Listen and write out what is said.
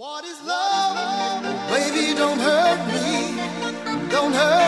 What is love? Baby, don't hurt me. Don't hurt